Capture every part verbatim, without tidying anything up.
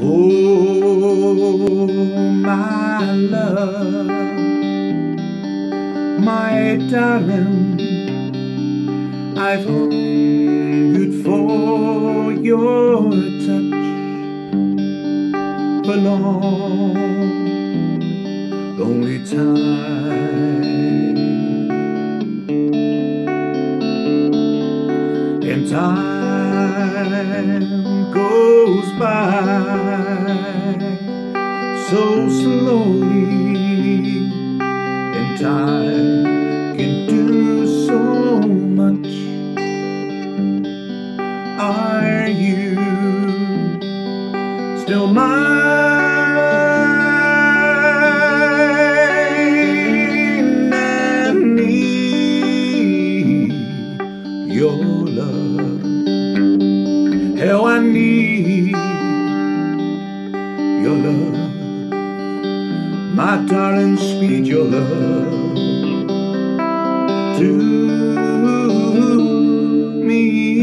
Oh, my love, my darling, I've hungered for your touch for long, lonely time, and time goes by so slowly, and time can do so much. Are you still mine? I need your love. How I need your love. My darling, speed your love to me.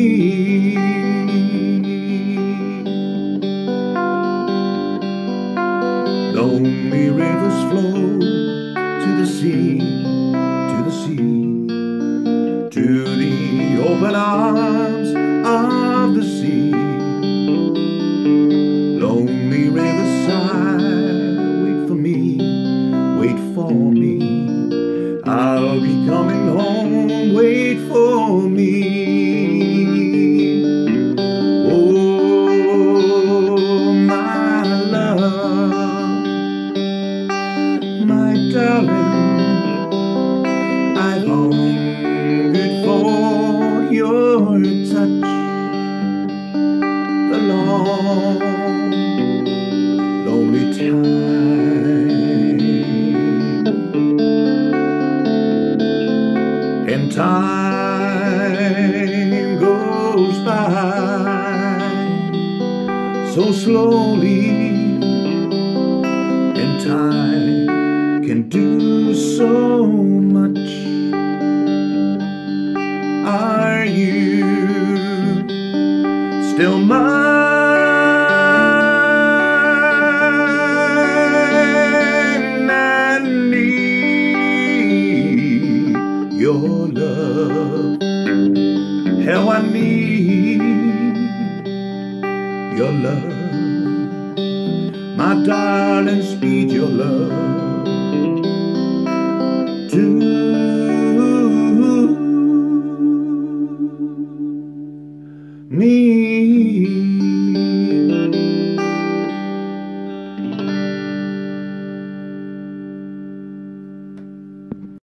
Lonely rivers flow to the sea, to the sea, to the open arms of the sea. Lonely rivers sigh, wait for me, wait for me. I'll be coming home, wait for me. Oh, my love, my darling, I've hungered for your touch the long, lonely time, and time goes by so slowly, and time can do so much. Are you still mine? I need your love. How I need your love. My darling, speed your love to me.